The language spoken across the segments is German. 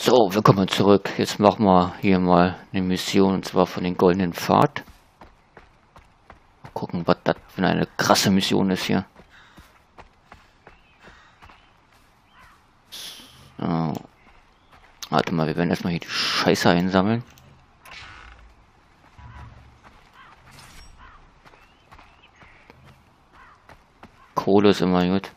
So, willkommen zurück. Jetzt machen wir hier mal eine Mission, und zwar von den Goldenen Pfad. Mal gucken, was das für eine krasse Mission ist hier. So. Warte mal, wir werden erstmal hier die Scheiße einsammeln. Kohle ist immer gut.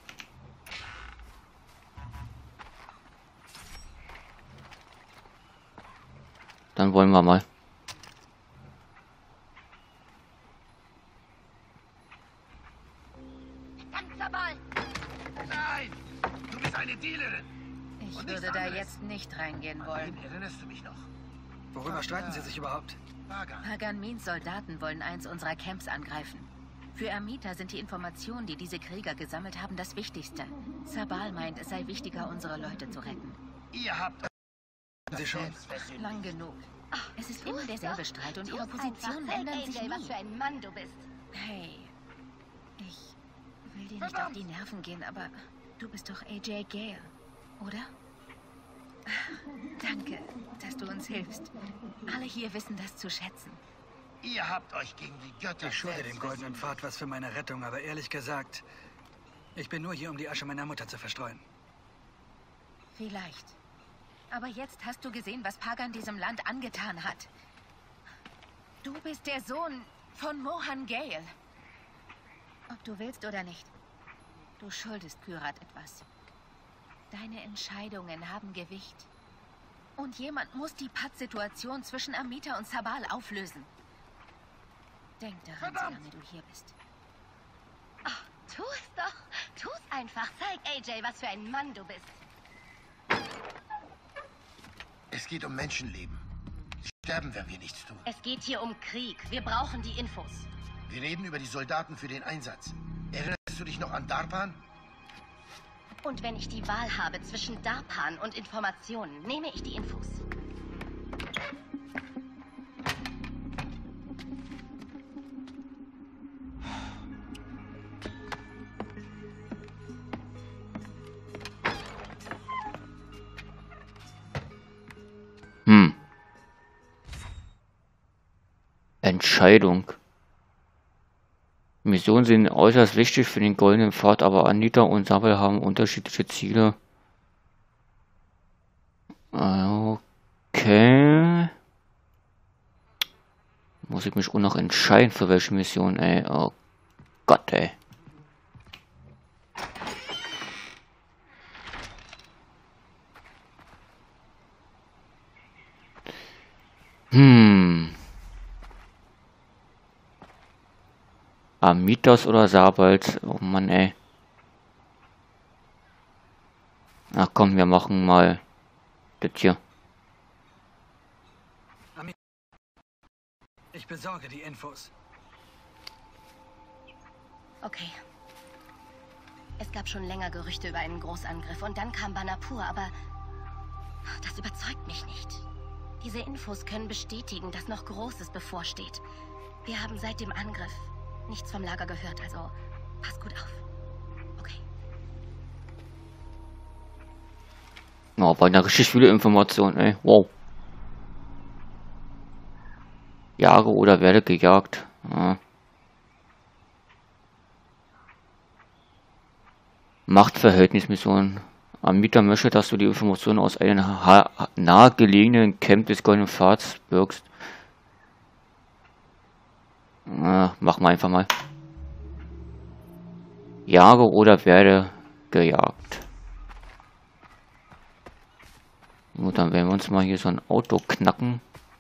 Dann wollen wir mal. Nein! Du bist eine Dealerin! Ich würde da jetzt nicht reingehen wollen. Erinnerst du mich noch? Worüber streiten Sie sich überhaupt? Pagan Means Soldaten wollen eins unserer Camps angreifen. Für Amita sind die Informationen, die diese Krieger gesammelt haben, das Wichtigste. Sabal meint, es sei wichtiger, unsere Leute zu retten. Ihr habt... Sie schon? Lang genug. Es ist immer derselbe Streit und ihre Positionen ändern sich nie. Was für ein Mann du bist. Hey, ich will dir nicht auf die Nerven gehen, aber du bist doch AJ Gale, oder? Danke, dass du uns hilfst. Alle hier wissen das zu schätzen. Ihr habt euch gegen die Götter... Ich schulde dem Goldenen Pfad was für meine Rettung, aber ehrlich gesagt, ich bin nur hier, um die Asche meiner Mutter zu verstreuen. Vielleicht. Aber jetzt hast du gesehen, was Pagan diesem Land angetan hat. Du bist der Sohn von Mohan Gale. Ob du willst oder nicht. Du schuldest Kyrat etwas. Deine Entscheidungen haben Gewicht. Und jemand muss die Pattsituation zwischen Amita und Sabal auflösen. Denk daran, solange du hier bist. Ach, tu es doch. Tu es einfach. Zeig AJ, was für ein Mann du bist. Es geht um Menschenleben. Sie sterben, wenn wir nichts tun. Es geht hier um Krieg. Wir brauchen die Infos. Wir reden über die Soldaten für den Einsatz. Erinnerst du dich noch an Darpan? Und wenn ich die Wahl habe zwischen Darpan und Informationen, nehme ich die Infos. Entscheidung. Missionen sind äußerst wichtig für den Goldenen Pfad, aber Anita und Sabal haben unterschiedliche Ziele. Okay. Muss ich mich auch noch entscheiden, für welche Mission, ey. Oh Gott, ey. Amitas oder Sabals? Oh Mann, ey. Ach komm, wir machen mal das hier. Ich besorge die Infos. Okay. Es gab schon länger Gerüchte über einen Großangriff und dann kam Banapur, aber das überzeugt mich nicht. Diese Infos können bestätigen, dass noch Großes bevorsteht. Wir haben seit dem Angriff nichts vom Lager gehört, also pass gut auf. Okay. Oh, waren da richtig viele Informationen, ey. Wow. Jage oder werde gejagt. Ja. Machtverhältnismission. Amita möchte, dass du die Informationen aus einem nahegelegenen Camp des Goldenen Pfads birgst. Machen wir einfach mal. Jage oder werde gejagt. Gut, dann werden wir uns mal hier so ein Auto knacken.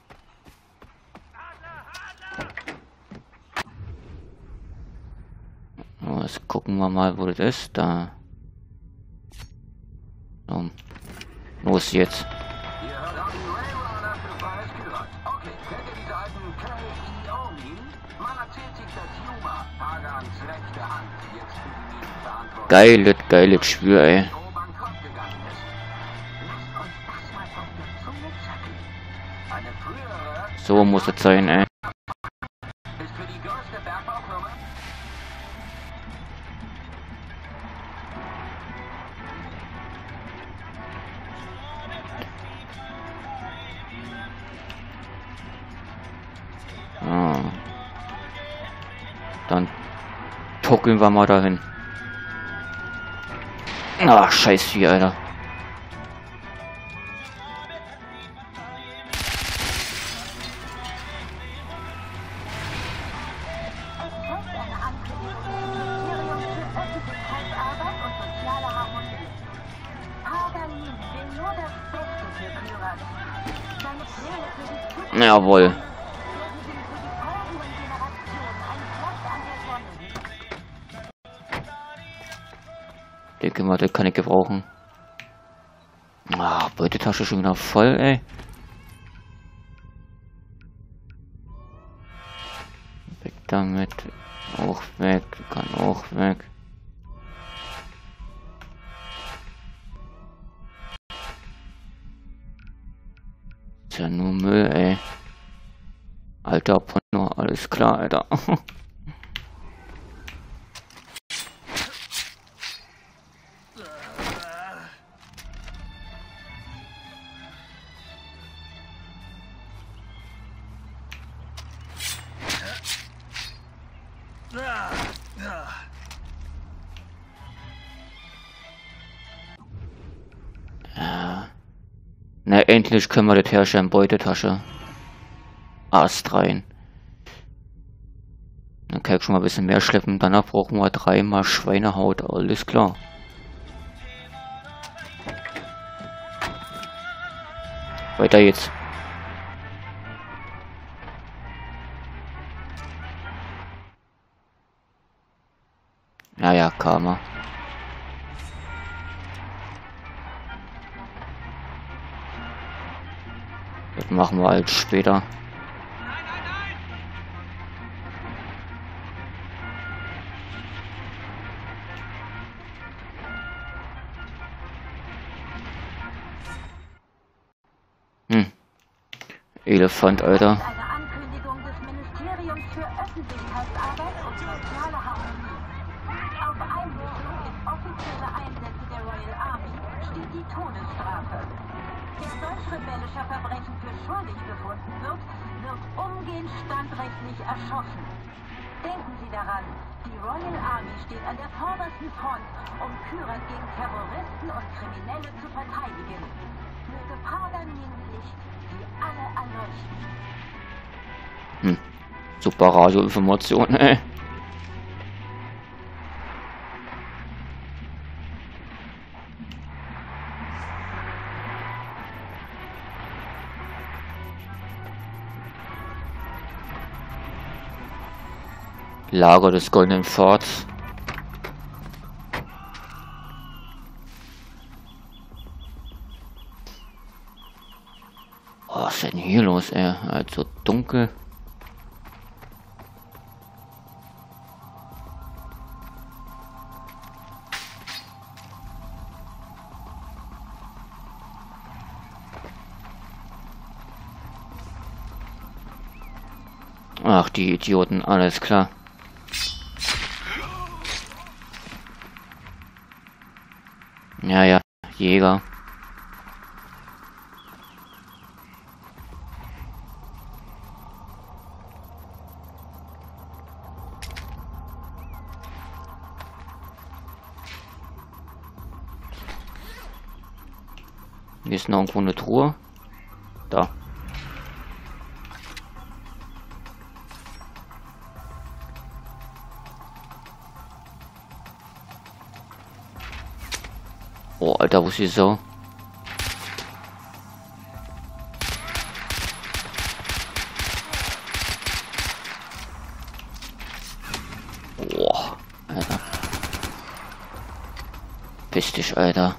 Jetzt gucken wir mal, wo das ist. Da. So. Los jetzt. Geiles Spiel, ey. So muss es sein, ey. Dann tuckeln wir mal dahin. Ach, scheiß Vieh, Alter. Jawohl. Denke mal, das kann ich gebrauchen. Ah, Beutetasche schon wieder voll, ey. Weg damit. Auch weg. Kann auch weg. Ist ja nur Müll, ey. Alter Porno, alles klar, Alter. Na, endlich können wir das herstellen, Beutetasche. Ast rein. Dann kann ich schon mal ein bisschen mehr schleppen. Danach brauchen wir 3-mal Schweinehaut. Alles klar. Weiter jetzt. Naja, Karma. Das machen wir halt später. Elefant, Alter. Eine Ankündigung des Ministeriums für Öffentlichkeitsarbeit und soziale Harmonie. Auf Einmischung in offizielle Einsätze der Royal Army steht die Todesstrafe. Wer solch rebellischer Verbrechen für schuldig befunden wird, wird umgehend standrechtlich erschossen. Denken Sie daran, die Royal Army steht an der vordersten Front, um Kyrat gegen Terroristen und Kriminelle zu verteidigen. Möge Paganini-Licht Sie alle erleuchten. Super Radioinformation, ey. Lager des Goldenen Pfads. Oh, was ist denn hier los, ey? Also dunkel. Ach, die Idioten, alles klar. Ja, ja, Jäger. Hier ist noch irgendwo eine Truhe. Da. Oh, Alter, wo ist die Sau? Boah, Alter. Piss dich, Alter.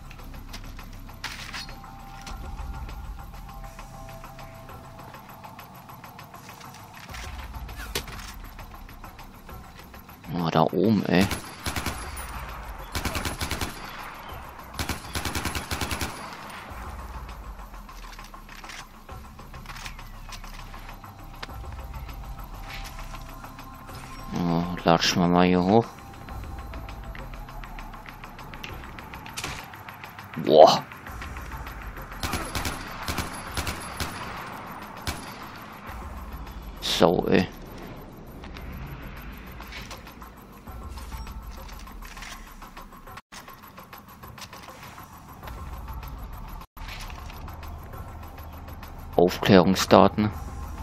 Oh, da oben, ey. Latschen wir mal hier hoch. Boah. So, ey. Aufklärungsdaten.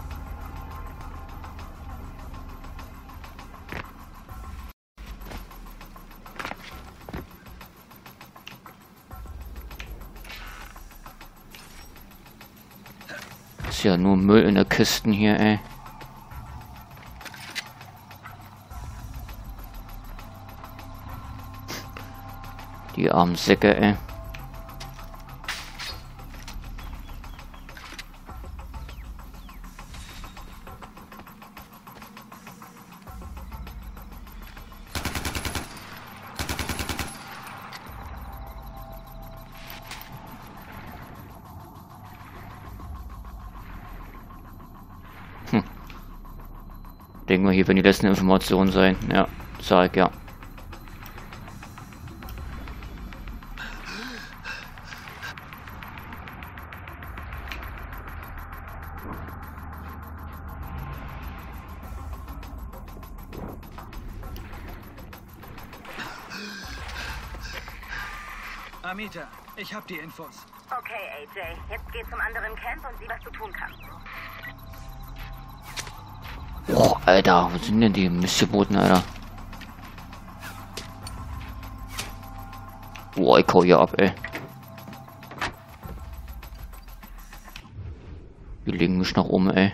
Ist ja nur Müll in der Kisten hier, ey. Die armen Säcke, ey. Denken wir, hier werden die letzten Informationen sein. Ja, sag ich ja. Amita, ich hab die Infos. Okay, AJ. Jetzt geh zum anderen Camp und sieh, was du tun kannst. Boah, Alter, wo sind denn die Mistgeboten, Alter? Boah, ich hau hier ab, ey. Die legen mich nach oben, ey.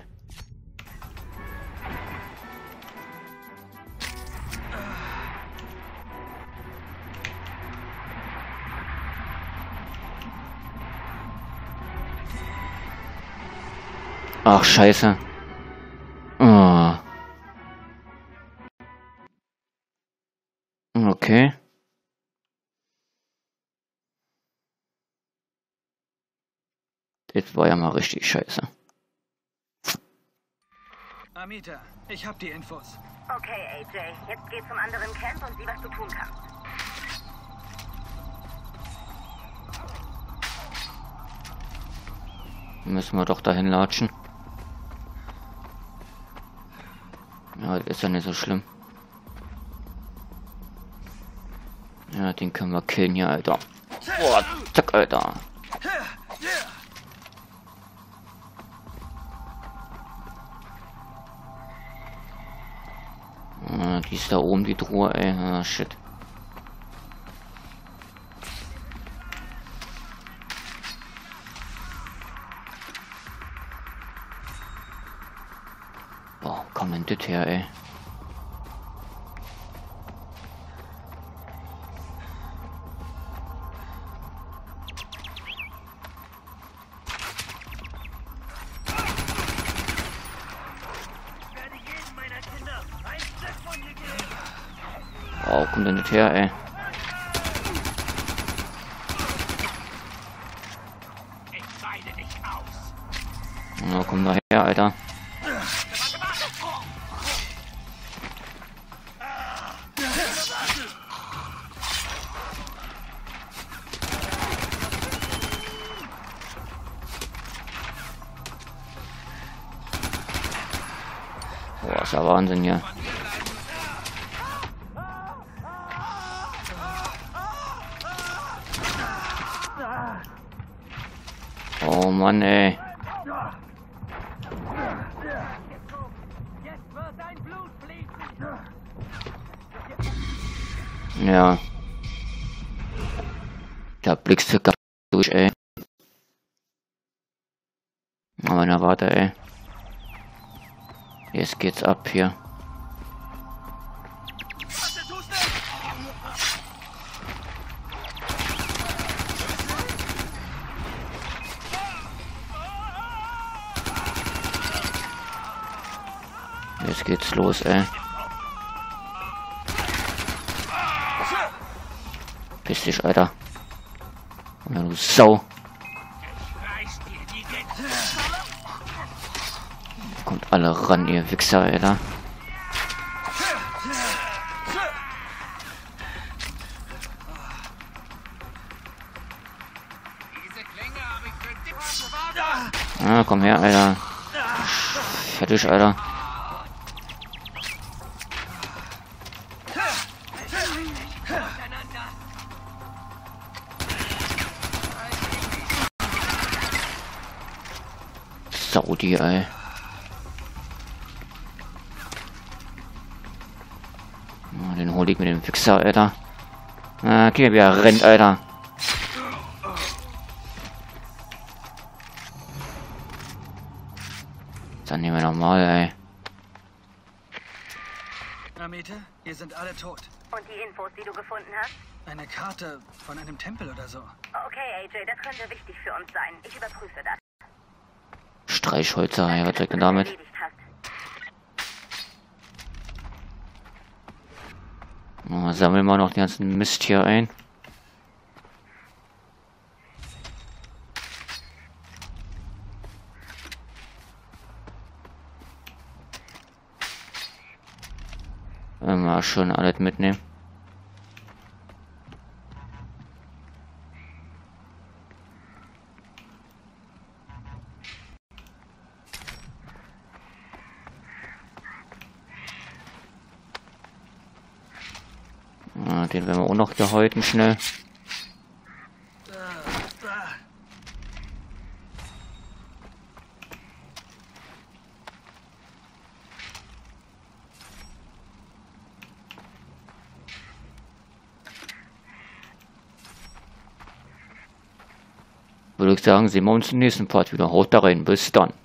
Ach, scheiße. Ah. Okay. Das war ja mal richtig scheiße. Amita, ich hab die Infos. Okay, AJ. Jetzt geh zum anderen Camp und sieh, was du tun kannst. Müssen wir doch dahin latschen. Ja, das ist ja nicht so schlimm. Ja, den können wir killen hier, Alter. Boah, zack, Alter. Ah, die ist da oben, die Truhe, ey. Ah, shit. Boah, komm denn das her, ey. Wow, kommt denn das her, ey. Na, komm da her, Alter. Boah, ist ja Wahnsinn hier. Oh Mann, ey. Ja. Da blickst du gar durch, ey. Aber na warte, ey. Jetzt geht's ab hier. Jetzt geht's los, ey. Piss dich, Alter. Ja, du Sau. Kommt alle ran, ihr Wichser, Alter. Ah, komm her, Alter. Fertig, Alter. Saudi, ey. Oh, den hol ich mit dem Fixer, Alter. Ah, guck mal, wie er rennt, Alter. Dann nehmen wir nochmal, ey. Amete, hier sind alle tot. Und die Infos, die du gefunden hast? Eine Karte von einem Tempel oder so. Okay, AJ, das könnte wichtig für uns sein. Ich überprüfe das. Streichholzer, ey, was soll ich denn damit? Erledigt hast. Oh, sammeln wir noch den ganzen Mist hier ein. Mal schon alles mitnehmen. Den werden wir auch noch gehäuten schnell. Würde ich sagen, sehen wir uns im nächsten Part wieder. Haut da rein, bis dann.